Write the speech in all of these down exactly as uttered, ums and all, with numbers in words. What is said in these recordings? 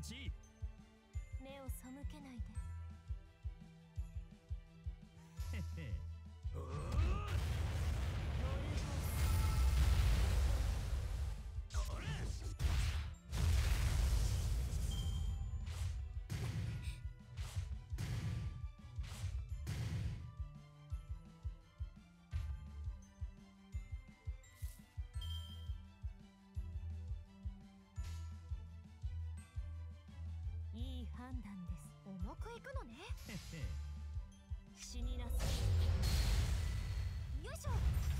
知。 目を背けないで。 へへ。おお。 いい判断です。 重くいくのね。 へへ。 死になさい。 よいしょ。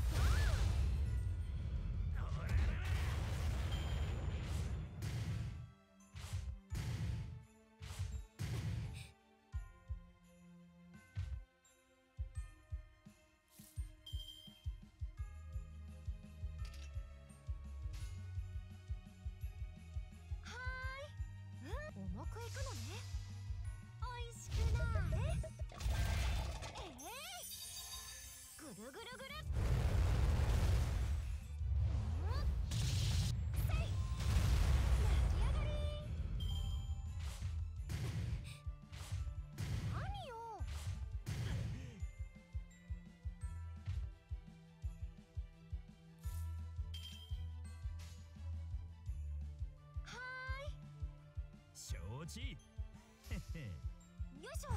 重くいくのね。おいしくなれ。ええー、ぐるぐるぐる。うんせい。焼き上がり。何よ。は承知。へへ。 ーい。よいしょ。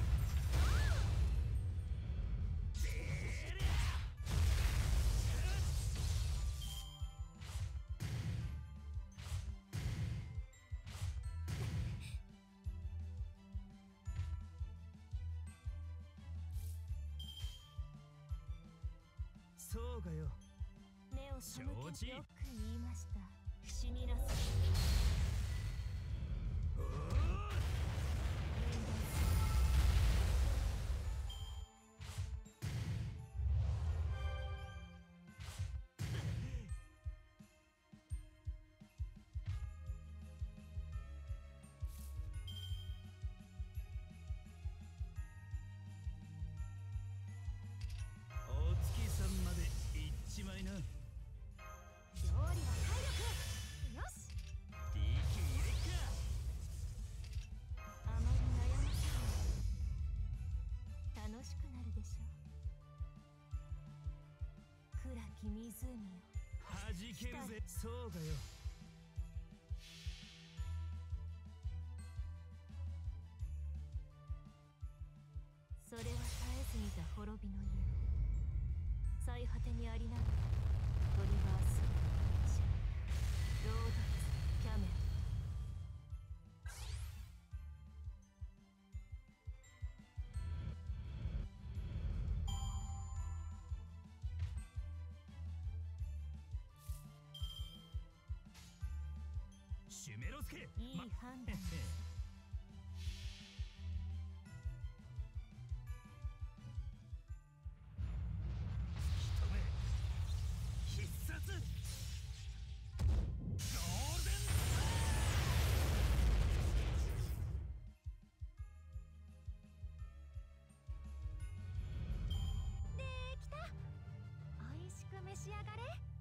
そうかよ。 目を背け承知。 よく言いました。死になさい。 おお。お月さんまで行っちまいな。 料理は体力。よし。 力入れっあまり悩ませない。楽しくなるでしょう。暗き湖よ。 か。はじけるぜ。そうかよ。 それは絶えず見た滅びの湯。最果てにありながらトリバースロードツキャメル。 シュメロスケ。 いい判断。 必殺ゴールデンできた。おいしく召し上がれ。